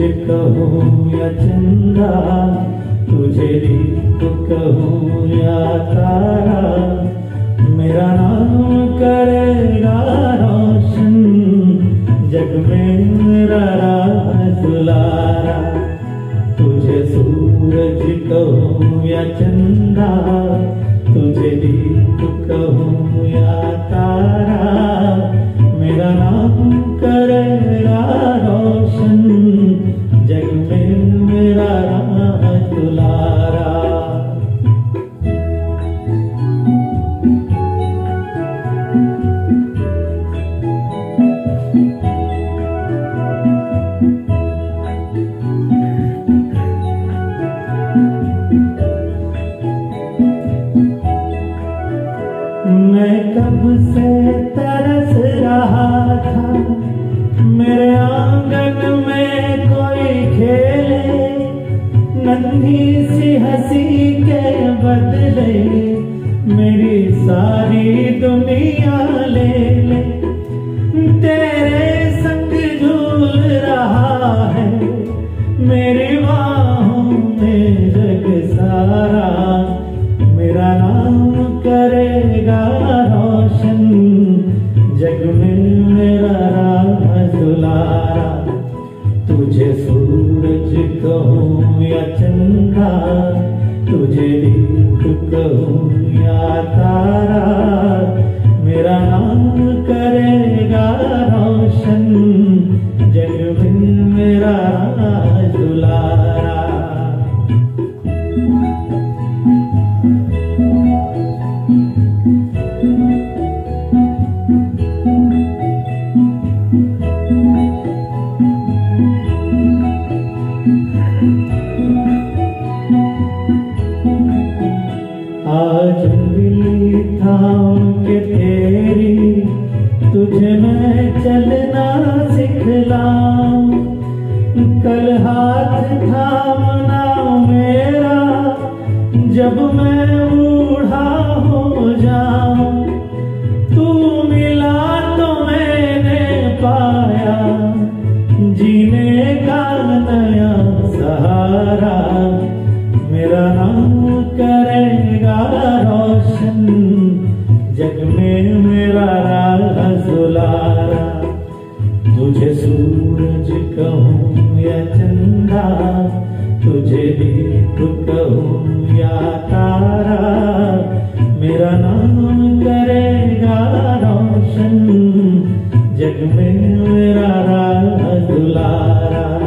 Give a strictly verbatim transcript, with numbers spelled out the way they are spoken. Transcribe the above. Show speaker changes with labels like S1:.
S1: कहूँ या चंदा, तुझे दीप कहूँ या तारा, मेरा नाम करेगा रोशन जग में मेरा राज दुलारा। तुझे सूरज कहूँ या चंदा, तुझे दीप कहूँ या तारा, मेरा नाम करेगा रोशन जग में मेरा राज दुलारा। मैं कब से तरस रहा था, मेरे आंगन में कोई खेले, नन्ही सी हंसी के बदले मेरी सारी दुनिया ले ले। तेरे संग झूल रहा है मेरी बाहों में जग सारा, मेरा नाम करेगा रोशन जग में मेरा राज दुलारा। तुझे सूरज कहूँ या चंदा, तुझे दीप कहूँ या तारा, मेरा नाम करेगा रोशन जग में मेरा राज दुलारा। आज उंगली थाम के तेरी तुझे मैं चलना सिखलाऊं, कल हाथ थामना मेरा जब मैं बूढ़ा हो जाऊं। तू मिला तो मैंने पाया जीने का नया सहारा, मेरा नाम करेगा रोशन जग में मेरा राज दुलारा। तुझे सूरज कहूँ या चंदा, तुझे दीप कहूँ या तारा, मेरा नाम करेगा रोशन जग में मेरा राज दुलारा।